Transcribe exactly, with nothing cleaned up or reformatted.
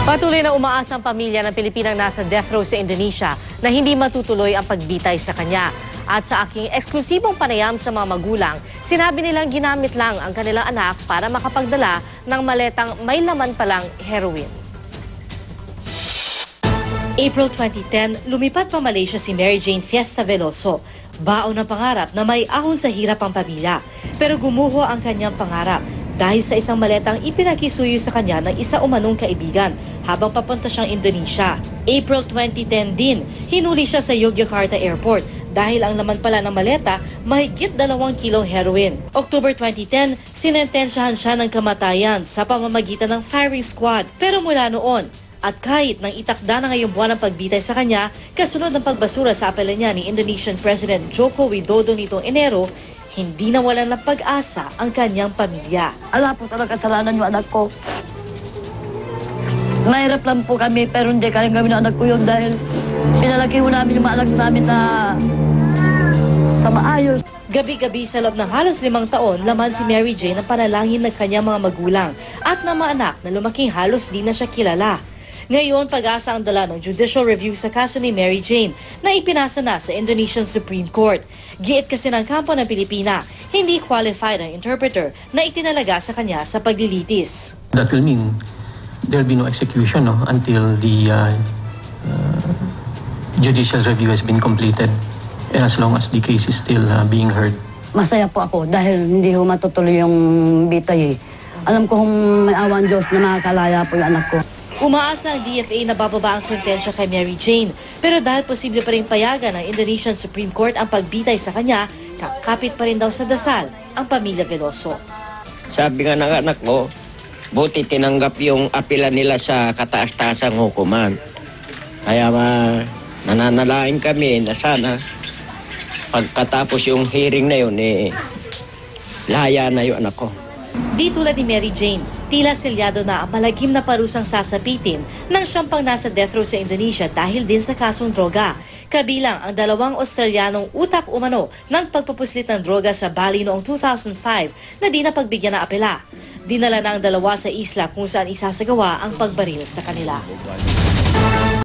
Patuloy na umaasa ang pamilya ng Pilipinang nasa death row sa Indonesia na hindi matutuloy ang pagbitay sa kanya. At sa aking eksklusibong panayam sa mga magulang, sinabi nilang ginamit lang ang kanilang anak para makapagdala ng maletang may laman palang heroin. April twenty ten, lumipat pa Malaysia si Mary Jane Fiesta Veloso. Baon ng pangarap na may ahon sa hirap ang pamilya. Pero gumuho ang kanyang pangarap dahil sa isang maletang ipinakisuyo sa kanya ng isa umanong kaibigan habang papunta siyang Indonesia. April twenty ten din, hinuli siya sa Yogyakarta Airport dahil ang laman pala ng maleta mahigit dalawang kilong heroin. October twenty ten, sinentensyahan siya ng kamatayan sa pamamagitan ng firing squad. Pero mula noon, at kahit nang itakda na ngayong buwan ang pagbitay sa kanya, kasunod ng pagbasura sa apela niya ni Indonesian President Joko Widodo nitong Enero, hindi nawalan ng pag-asa ang kanyang pamilya. Ala po talaga kasalanan yung anak ko. Mahirap lang po kami pero hindi kayang gawin ng anak ko yun dahil pinalaki ko namin yung mga anak namin na sa maayos. Gabi-gabi sa loob ng halos limang taon, laman si Mary Jane ang panalangin ng kanyang mga magulang at ng mga anak na lumaking halos di na siya kilala. Ngayon, pag-asa ang dala ng judicial review sa kaso ni Mary Jane na ipinasa na sa Indonesian Supreme Court. Giit kasi ng kampo ng Pilipina, hindi qualified ang interpreter na itinalaga sa kanya sa paglilitis. That will mean there will be no execution no, until the uh, uh, judicial review has been completed and as long as the case is still uh, being heard. Masaya po ako dahil hindi ho matutuloy yung bitay eh. Alam ko kung may awan Diyos na makakalaya po yung anak ko. Umaasa ang D F A na bababa ang sentensya kay Mary Jane. Pero dahil posible pa rin payagan ng Indonesian Supreme Court ang pagbitay sa kanya, kakapit pa rin daw sa dasal ang pamilya Veloso. Sabi nga ng anak ko, buti tinanggap yung apela nila sa kataas-taasang hukuman. Kaya ma, nananalain kami na sana pagkatapos yung hearing na yun, eh, laya na yung anak ko. Di tulad ni Mary Jane, tila selyado na ang malagim na parusang sasapitin ng siyang pang nasa death row sa Indonesia dahil din sa kasong droga. Kabilang ang dalawang Australianong utak umano ng pagpupuslit ng droga sa Bali noong two thousand five na di na pagbigyan ng apela. Dinala na ang dalawa sa isla kung saan isasagawa ang pagbaril sa kanila.